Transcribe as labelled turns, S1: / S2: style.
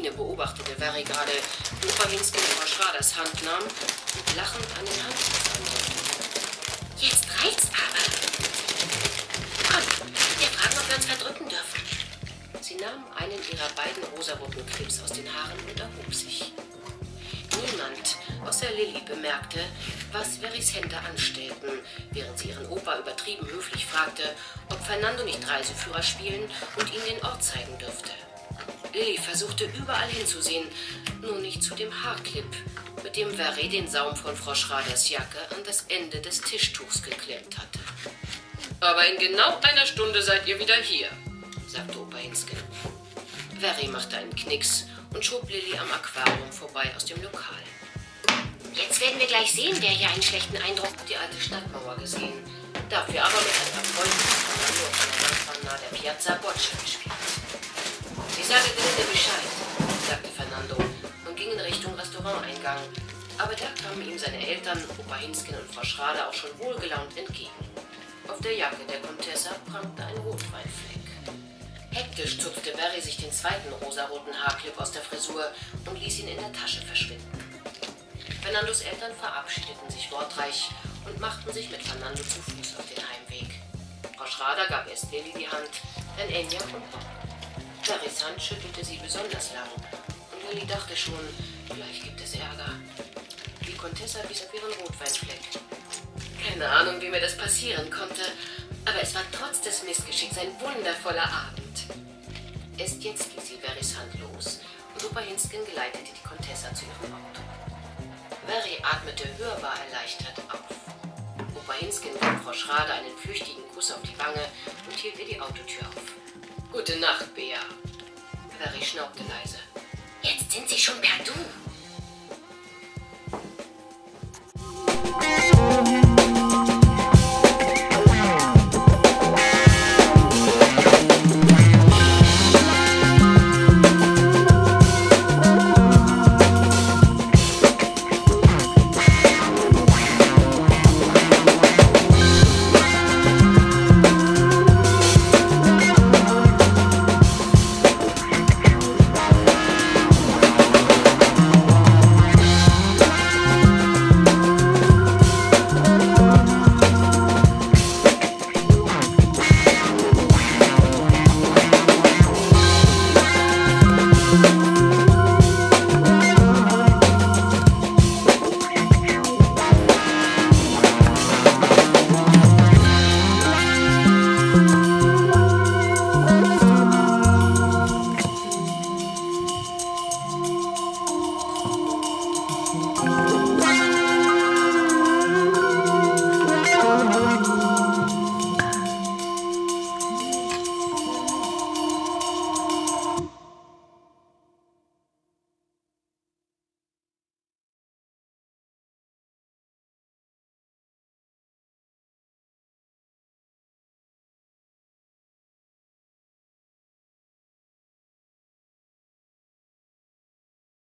S1: Miene beobachtete Very gerade, wie Opa Hinsken Frau Schraders Hand nahm und lachend an den Handgriff andrückte.
S2: Jetzt reicht's aber. Komm, wir fragen, ob wir uns verdrücken dürfen.
S1: Sie nahm einen ihrer beiden rosaroten Clips aus den Haaren und erhob sich. Niemand außer Lilly bemerkte, was Verys Hände anstellten, während sie ihren Opa übertrieben höflich fragte, ob Fernando nicht Reiseführer spielen und ihnen den Ort zeigen dürfte. Lilly versuchte überall hinzusehen, nur nicht zu dem Haarclip, mit dem Very den Saum von Frau Schraders Jacke an das Ende des Tischtuchs geklemmt hatte. »Aber in genau einer Stunde seid ihr wieder hier«, sagte Opa Hinsken. Very machte einen Knicks und schob Lilly am Aquarium vorbei aus dem Lokal.
S2: Jetzt werden wir gleich sehen, wer hier einen schlechten Eindruck
S1: Die alte Stadtmauer gesehen, dafür aber mit ein paar Freunden Fernando auf einer Landbahn nahe der Piazza Boccia gespielt. »Ich sage Gelinde Bescheid«, sagte Fernando und ging in Richtung Restauranteingang, aber da kamen ihm seine Eltern, Opa Hinsken und Frau Schrader auch schon wohlgelaunt entgegen. Auf der Jacke der Contessa prangte ein Rotweinfleck. Hektisch zupfte Very sich den zweiten rosaroten Haarclip aus der Frisur und ließ ihn in der Tasche verschwinden. Fernandos Eltern verabschiedeten sich wortreich und machten sich mit Fernando zu Fuß auf den Heimweg. Frau Schrader gab erst Lilly die Hand, dann Enya und Bob. Verys Hand schüttelte sie besonders lang und Lilly dachte schon, gleich gibt es Ärger. Die Contessa wies auf ihren Rotweinfleck. Keine Ahnung, wie mir das passieren konnte, aber es war trotz des Missgeschicks ein wundervoller Abend. Erst jetzt ließ sie Verys Hand los und Opa Hinsken geleitete die Contessa zu ihrem Auto. Very atmete hörbar erleichtert auf. Opa Hinsken gab Frau Schrader einen flüchtigen Kuss auf die Wange und hielt ihr die Autotür auf. »Gute Nacht, Bea.« Very schnaubte leise.
S2: Jetzt sind sie schon per Du.